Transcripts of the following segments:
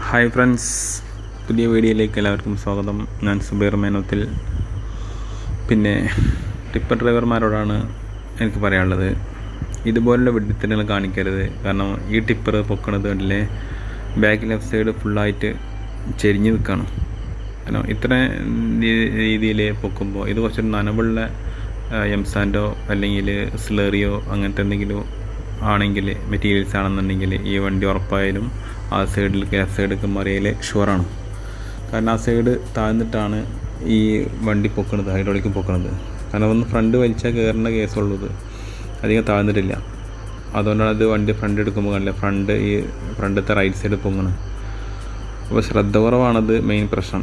Hi friends, പുതിയ വീഡിയോയിലേക്ക് എല്ലാവർക്കും സ്വാഗതം. ഞാൻ സുബൈർ Menothil. പിന്നെ ടിപ്പർ ഡ്രൈവർമാരോടാണ് എനിക്ക് പറയാനുള്ളത്, ഇതുപോലുള്ള വിഡ്ഢിത്തരങ്ങൾ കാണിക്കരുത്. കാരണം ഈ ടിപ്പർ പൊക്കണത് കണ്ടില്ലേ, ബാക്ക് ലെഫ്റ്റ് സൈഡ് ഫുള്ളായിട്ട് ചെരിഞ്ഞ് നിൽക്കണം. കാരണം ഇത്ര രീതിയിൽ പൊക്കുമ്പോൾ ഇത് കുറച്ചൊരു നനവുള്ള എംസാൻഡോ അല്ലെങ്കിൽ സ്ലറിയോ അങ്ങനത്തെ എന്തെങ്കിലും ആണെങ്കിൽ, മെറ്റീരിയൽസ് ആണെന്നുണ്ടെങ്കിൽ ഈ വണ്ടി ഉറപ്പായാലും ആ സൈഡിലേക്ക് ലെഫ്റ്റ് സൈഡിലേക്ക് മറിയൽ ഷുവറാണ്. കാരണം ആ സൈഡ് താഴ്ന്നിട്ടാണ് ഈ വണ്ടി പൊക്കണത്, ഹൈഡ്രോളിക്ക് പൊക്കണത്. കാരണം ഒന്ന് ഫ്രണ്ട് വലിച്ചാൽ കയറുന്ന കേസുള്ളത്, അധികം താഴ്ന്നിട്ടില്ല. അതുകൊണ്ടാണ് അത് വണ്ടി ഫ്രണ്ട് എടുക്കുമ്പോൾ കണ്ടില്ല, ഈ ഫ്രണ്ടത്തെ റൈറ്റ് സൈഡ് പൊങ്ങണം. അപ്പോൾ ശ്രദ്ധ കുറവാണത് മെയിൻ പ്രശ്നം.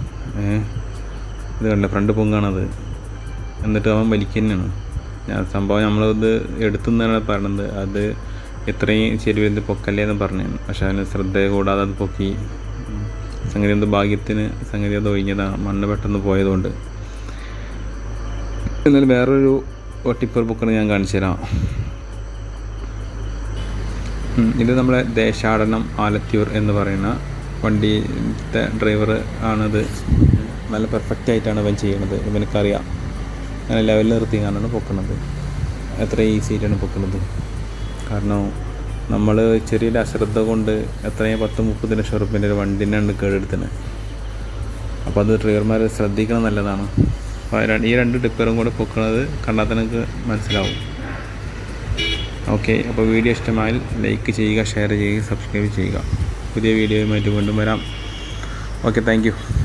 ഇത് കണ്ടില്ല, ഫ്രണ്ട് പൊങ്ങാണത്, എന്നിട്ട് അവൻ വലിക്കുന്നതാണ്. സംഭവം നമ്മളത് എടുത്തുനിന്നാണ് പറഞ്ഞത്, അത് ഇത്രയും ചെരുവിൽ പൊക്കല്ലേ എന്ന് പറഞ്ഞു. പക്ഷെ അതിന് ശ്രദ്ധ കൂടാതെ അത് പൊക്കി. സംഗതി എന്ത് ഭാഗ്യത്തിന് സംഗതി അത് ഒഴിഞ്ഞതാണ്, മണ്ണ് പെട്ടെന്ന് പോയതുകൊണ്ട്. എന്നാലും വേറൊരു ടിപ്പർ പൊക്കണ് ഞാൻ കാണിച്ചു തരാം. ഇത് നമ്മളെ ദേശാടനം ആലത്തിയൂർ എന്ന് പറയുന്ന വണ്ടിത്തെ ഡ്രൈവർ ആണത്. നല്ല പെർഫെക്റ്റ് ആയിട്ടാണ് ഇവൻ ചെയ്യണത്. ഇവനക്കറിയാം, അങ്ങനെ ലെവലിൽ നിർത്തിക്കാനാണ് പൊക്കുന്നത്. എത്ര ഈസി ആയിട്ടാണ് പൊക്കുന്നത്. കാരണം നമ്മൾ ചെറിയൊരു അശ്രദ്ധ കൊണ്ട് എത്രയും 10-30 ലക്ഷം റുപ്യേൻ്റെ ഒരു വണ്ടിനാണ് കേടെടുത്തത്. അപ്പോൾ അത് ഡ്രൈവർമാർ ശ്രദ്ധിക്കണം, നല്ലതാണ്. അപ്പോൾ ഈ രണ്ട് ടിപ്പറും കൂടെ പൊക്കുന്നത് കണ്ടാൽ തന്നെ നിങ്ങൾക്ക് മനസ്സിലാവും. ഓക്കെ, അപ്പോൾ വീഡിയോ ഇഷ്ടമായാൽ ലൈക്ക് ചെയ്യുക, ഷെയർ ചെയ്യുക, സബ്സ്ക്രൈബ് ചെയ്യുക. പുതിയ വീഡിയോയുമായിട്ട് വീണ്ടും വരാം. Okay, thank U.